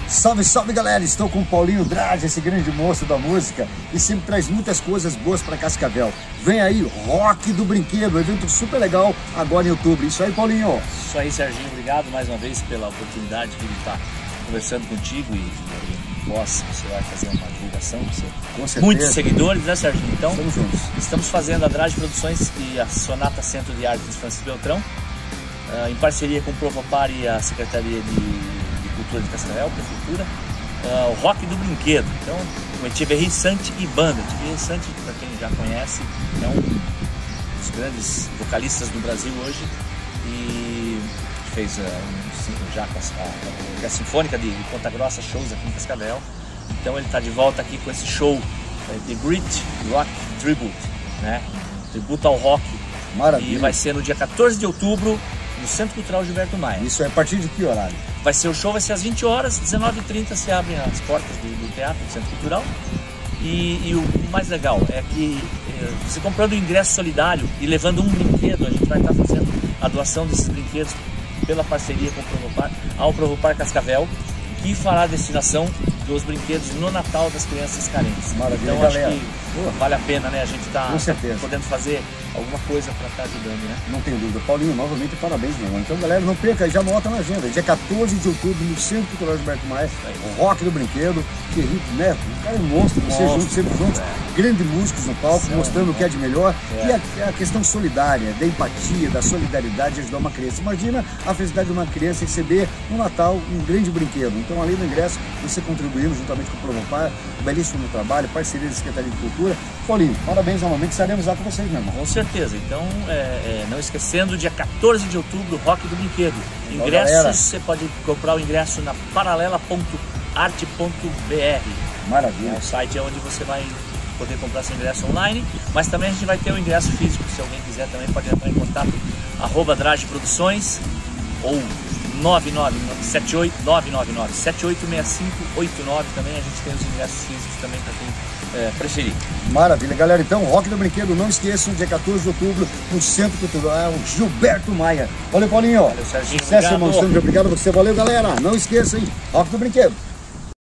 Salve, salve galera, estou com o Paulinho Drage, esse grande monstro da música, e sempre traz muitas coisas boas para Cascavel. Vem aí, Rock do Brinquedo, um evento super legal agora em outubro. Isso aí, Paulinho. Isso aí, Serginho, obrigado mais uma vez pela oportunidade de estar conversando contigo e você vai fazer uma divulgação, com certeza. Muitos seguidores, né, Serginho? Então, estamos juntos. Estamos fazendo a Drage Produções e a Sonata Centro de Artes Francisco Beltrão, em parceria com o Provopar e a Secretaria de Cultura de Cascavel, Prefeitura, o Rock do Brinquedo. Então, o Etcheverry Santi e Banda. Etcheverry Santi, para quem já conhece, é um dos grandes vocalistas do Brasil hoje e fez já com a Sinfônica de Ponta Grossa, shows aqui em Cascavel. Então ele está de volta aqui com esse show The Great Rock Tribute, né? Tributo ao rock. Maravilha. E vai ser no dia 14 de outubro no Centro Cultural Gilberto Maia. Isso é a partir de que horário? O show vai ser às 20 horas, 19h30 se abrem as portas do teatro, do Centro Cultural. E o mais legal é que você comprando o ingresso solidário e levando um brinquedo, a gente vai estar fazendo a doação desses brinquedos pela parceria com o Provopar, ao Provopar Cascavel, que fará a destinação dos brinquedos no Natal das crianças carentes. Maravilha, então galera. acho que vale a pena, né? A gente tá podendo fazer alguma coisa para estar ajudando, né? Não tem dúvida. Paulinho, novamente parabéns, meu irmão. Então, galera, não perca, já anota na agenda. Dia 14 de outubro, no Centro Cultural Gilberto Maia, o Rock do Brinquedo, querido, né? O cara é um monstro, vocês juntos, sempre juntos. Grandes músicos no palco, mostrando o que é de melhor. E a questão solidária, da empatia, da solidariedade de ajudar uma criança. Imagina a felicidade de uma criança receber no Natal um grande brinquedo. Então, além do ingresso, você contribuindo juntamente com o Provopar, um belíssimo trabalho, parceria da Secretaria de Cultura. Paulinho, parabéns novamente, estaremos lá com vocês, meu irmão. Com certeza. Então, não esquecendo, dia 14 de outubro, Rock do Brinquedo. Ingressos, você pode comprar o ingresso na paralela.arte.br. Maravilha. É o site onde você vai poder comprar seu ingresso online, mas também a gente vai ter o ingresso físico, se alguém quiser também pode entrar em contato, @Drage Produções ou 999-786589 também, a gente tem os ingressos físicos também para quem preferir. Maravilha, galera. Então, Rock do Brinquedo, não esqueçam, dia 14 de outubro, no Centro Cultural Gilberto Maia. Valeu, Paulinho. Valeu, Serginho. Sucesso, irmão. Obrigado a você. Valeu, galera. Não esqueçam, hein? Rock do Brinquedo.